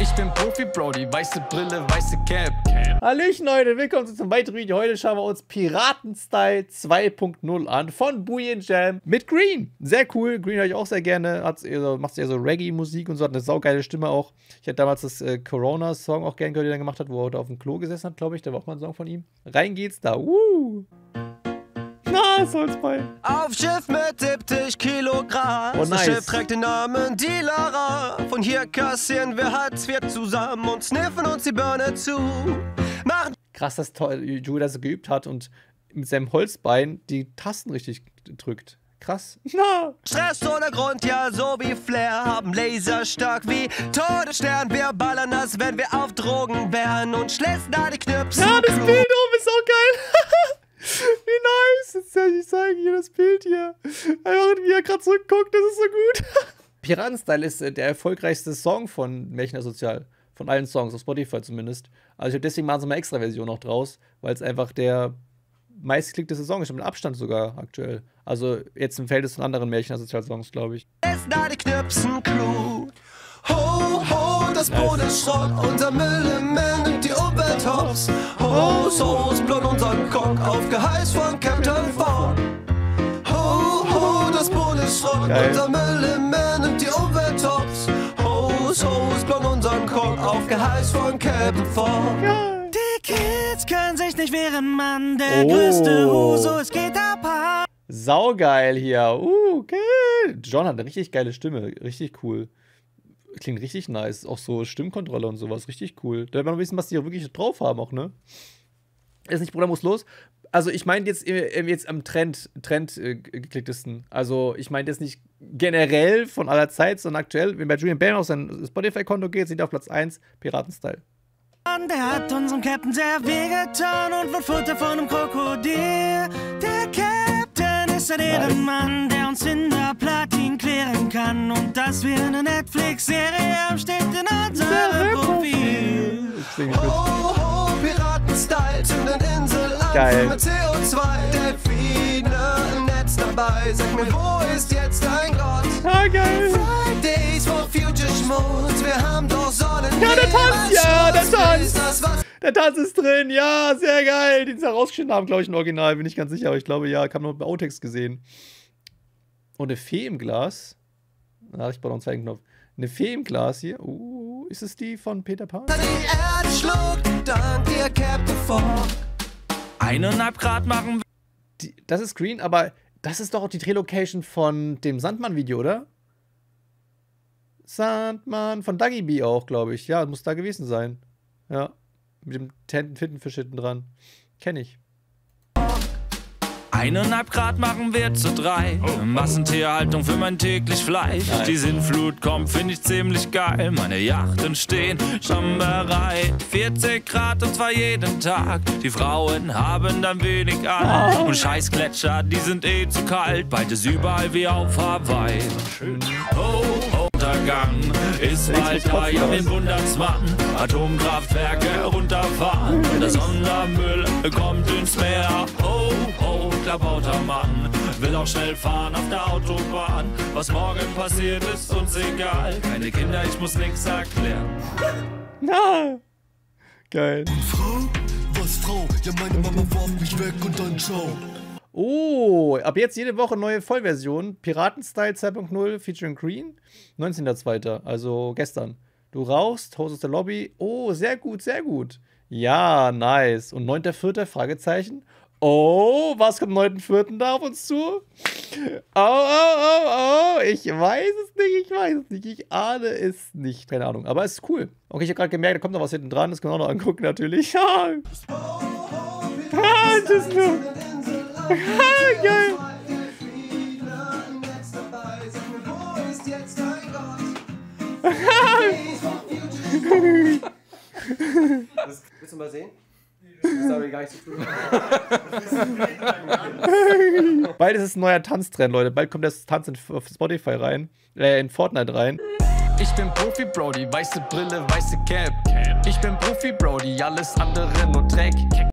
Ich bin Profi, Brody, weiße Brille, weiße Cap. Hallöchen Leute, willkommen zu einem weiteren Video. Heute schauen wir uns Piraten-Style 2.0 an von Booyah Jam mit Green. Sehr cool, Green höre ich auch sehr gerne. Macht eher so Reggae-Musik und so, hat eine saugeile Stimme auch. Ich hatte damals das Corona-Song auch gerne gehört, den er gemacht hat, wo er auf dem Klo gesessen hat, glaube ich. Da war auch mal ein Song von ihm. Rein geht's da. Na, Holzbein. Auf Schiff mit 70 Kilogramm. Oh, nice. Das Schiff trägt den Namen Dilara. Von hier kassieren wir Hartz IV zusammen und sniffen uns die Birne zu. Machen Krass, dass Joey das geübt hat und mit seinem Holzbein die Tasten richtig drückt. Krass. Na. Stress ohne Grund, ja, so wie Flair. Haben Laser stark wie Todesstern. Wir ballern das, wenn wir auf Drogen wären und schließen da die Knipsen. Ja, das Bild oben ist auch geil. Wie nice. Jetzt soll ich sagen, hier das Bild hier. Einfach wie er gerade zurückguckt, das ist so gut. Piraten-Style ist der erfolgreichste Song von Märchen Asozial. Von allen Songs, auf Spotify zumindest. Also ich habe deswegen mal so eine extra Version noch draus, weil es einfach der meistgeklickteste Song ist, mit Abstand sogar aktuell. Also jetzt im Verhältnis von anderen Märchen Asozial-Songs, glaube ich. Da die Knipsen Crew. Ho, ho, das Boot ist Schrott, unser Müll im Meer nimmt die Umwelt hops. Ho, so ist blond unser Cock auf Geheiß von Captain Ford. Ho, ho, das Boot ist Schrott, Geil. unser Müll im Meer nimmt die Umwelt hops. Ho, so ist blond unser Cock auf Geheiß von Captain Ford. Ja. Die Kids können sich nicht wehren, Mann. Der größte Huso, es geht ab. Saugeil hier. Okay. John hat eine richtig geile Stimme. Richtig cool. Klingt richtig nice. Auch so Stimmkontrolle und sowas. Richtig cool. Da will man noch wissen, was die auch wirklich drauf haben, auch, ne? Ist nicht Bruder muss los. Also, ich meine jetzt am Trend geklicktesten. Also, ich meine jetzt nicht generell von aller Zeit, sondern aktuell. Wenn bei Julian Bam auf sein Spotify-Konto geht, sind auf Platz 1 Piraten-Style. Der hat unserem Captain sehr wehgetan und wird Futter von einem Krokodil. Der Captain ist ein Ehrenmann, der uns hinter Platin klären kann. Und dass wir eine Netflix-Serie haben, steht in unserem Profil. Ich singe mit. Ho, ho, Piraten-Style, zünden Insel an. Geil. Mit CO2, Delfine im Netz dabei. Sag mir, wo ist jetzt dein Gott? Ah, geil. Fridays for Future Schmutz, wir haben doch Sonnen. Ja, der Tanz, ja, der Tanz. Der Tanz ist drin, ja, sehr geil. Den sie herausgeschnitten haben, glaube ich, im Original, bin ich ganz sicher. Aber ich glaube, ja, kann man bei Outtakes gesehen. Und eine Fee im Glas. Na, ich brauche noch einen zweiten Knopf. Eine Fee im Glas hier. Ist es die von Peter Pan? Die Erde schluckt, dank dir, Captain Ford. 1,5 Grad machen Das ist Green, aber das ist doch auch die Drehlocation von dem Sandmann-Video, oder? Sandmann, von Duggy B auch, glaube ich. Ja, muss da gewesen sein. Ja, mit dem Tintenfisch hinten dran. Kenne ich. 1,5 Grad machen wir zu 3. Massentierhaltung für mein täglich Fleisch. Nice. Die Sinnflut kommt, finde ich ziemlich geil. Meine Yachten stehen schon bereit. 40 Grad und zwar jeden Tag. Die Frauen haben dann wenig an. Und scheiß Gletscher, die sind eh zu kalt. Bald ist überall wie auf Hawaii. Schön. Oh, Untergang ist bald da, ja, wen wundert's, Mann? Atomkraftwerke runterfahren. Der Sondermüll kommt ins Meer. Oh, oh, klabauter Mann will auch schnell fahren auf der Autobahn. Was morgen passiert, ist uns egal. Keine Kinder, ich muss nichts erklären. Na, geil. Frau? Was Frau? Ja, meine Mama warf mich weg und dann ciao. Oh, ab jetzt jede Woche neue Vollversion. Piraten-Style 2.0 featuring Green. 19.02., also gestern. Du rauchst, Haus aus der Lobby. Oh, sehr gut, sehr gut. Ja, nice. Und 9.04. Fragezeichen. Oh, was kommt am 9.04. da auf uns zu? Oh. Ich weiß es nicht. Ich ahne es nicht. Keine Ahnung, aber es ist cool. Okay, ich habe gerade gemerkt, da kommt noch was hinten dran. Das können wir auch noch angucken, natürlich. Das ist nur... Geil. Willst du mal sehen? Sorry, gar nicht so cool. Beides ist ein neuer Tanztrend, Leute. Bald kommt das Tanz in Spotify rein. In Fortnite rein. Ich bin Profi, Brody, weiße Brille, weiße Cap. Ich bin Profi, Brody, alles andere nur Dreck.